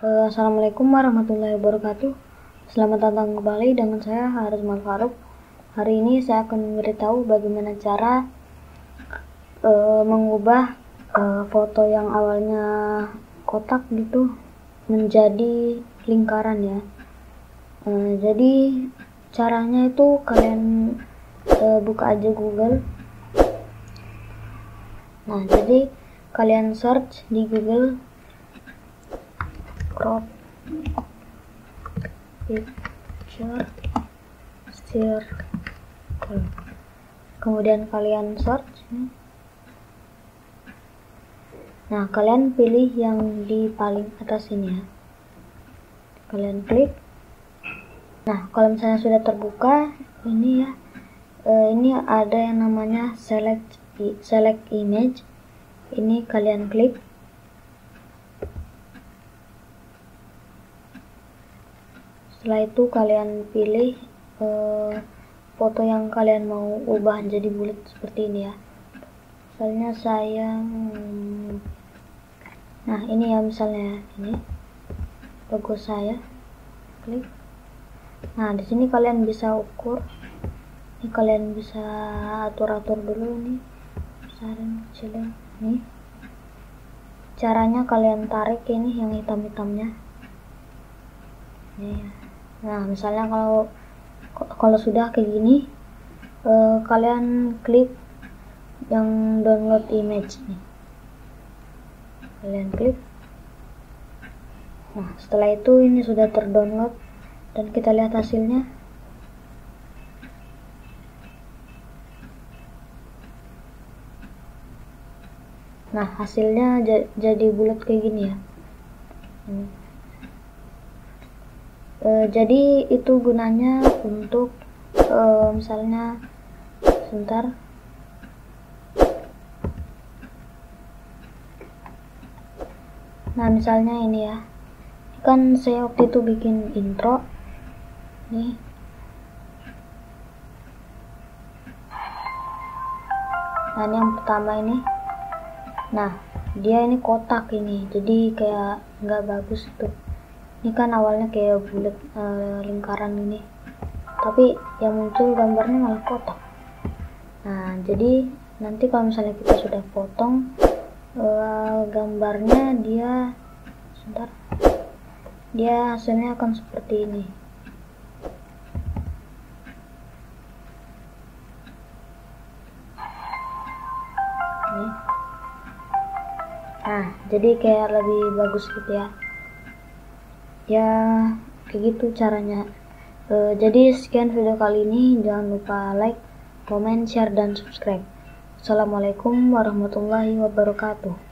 Assalamualaikum warahmatullahi wabarakatuh. Selamat datang kembali dengan saya Haris Malfaruk. Hari ini saya akan memberitahu bagaimana cara mengubah foto yang awalnya kotak gitu menjadi lingkaran ya. Jadi caranya itu kalian buka aja Google. Nah, jadi kalian search di Google crop picture circle, kemudian kalian search. Nah, kalian pilih yang di paling atas ini ya, kalian klik. Nah, kalau misalnya sudah terbuka ini ya, ini ada yang namanya select image. Ini kalian klik. Setelah itu kalian pilih foto yang kalian mau ubah jadi bulat seperti ini ya. Misalnya saya nah ini ya, misalnya ini logo saya, klik. Nah, di sini kalian bisa ukur. Ini kalian bisa atur-atur dulu nih, besarin, kecilin. Nih caranya kalian tarik ini yang hitam-hitamnya nih. Nah, misalnya kalau sudah kayak gini, kalian klik yang download image nih, kalian klik. Nah, setelah itu ini sudah terdownload dan kita lihat hasilnya. Nah, hasilnya jadi bulat kayak gini ya. Jadi itu gunanya untuk misalnya sebentar. Nah, misalnya ini ya, kan saya waktu itu bikin intro nih. Nah, ini yang pertama ini. Nah, dia ini kotak ini, jadi kayak nggak bagus tuh. Ini kan awalnya kayak bulat lingkaran ini, tapi yang muncul gambarnya malah kotak. Nah, jadi nanti kalau misalnya kita sudah potong gambarnya, dia hasilnya akan seperti ini. Nah, jadi kayak lebih bagus gitu ya. Ya, kayak gitu caranya. Jadi sekian video kali ini. Jangan lupa like, comment, share, dan subscribe. Assalamualaikum warahmatullahi wabarakatuh.